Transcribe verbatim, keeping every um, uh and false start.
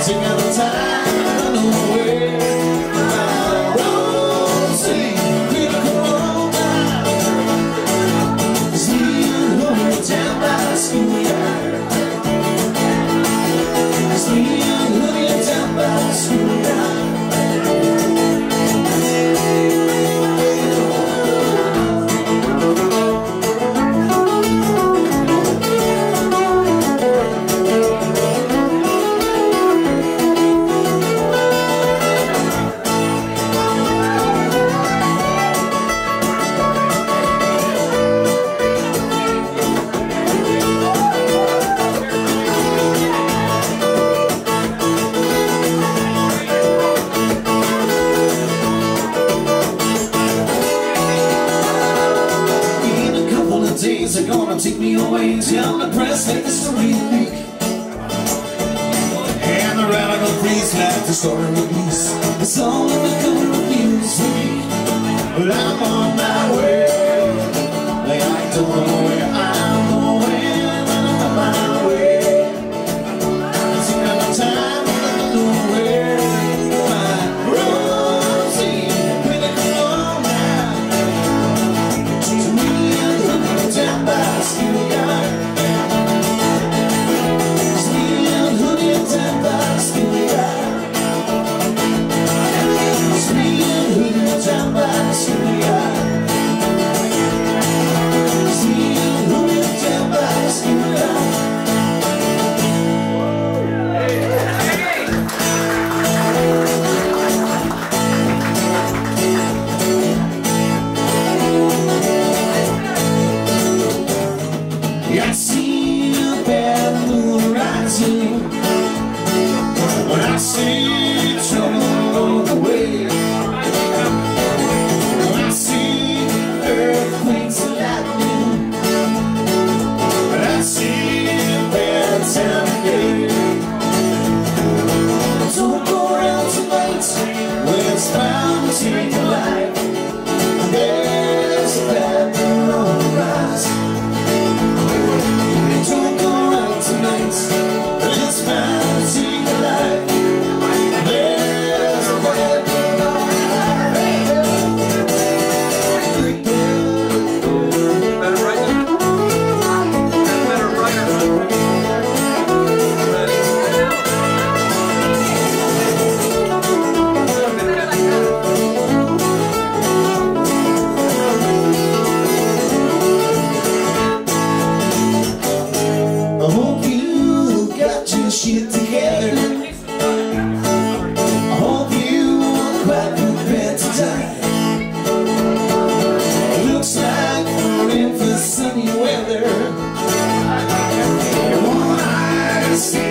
Take out the time to run away. Rosie, critical all night. See you home down by the schoolyard. See you home down by the schoolyard. Are gonna take me away and tell the press that the story leak. And the radical priest left the story release. It's all in the cover of news week. But I'm on my way. Like I don't know where I'm going, but I'm on my way. It's another time, I don't know where. My Rosie, critical all night. To me, I'm down by the schoolyard. See you hooking down by the schoolyard. See you hooking down by the schoolyard. See you hooking down by the schoolyard. I see a bad moon rising when I see trouble on the way. When I see earthquakes and lightning, when I see a bad time of day. Don't go around tonight when it's bound to take your life. There's a bad moon on the rise. Don't go around tonight, it's bound to take your life. There's a bad moon on the Better write it. Better write it. I hope you got your shit together. I hope you are quite prepared to die. It looks like we're in for sunny weather. One eye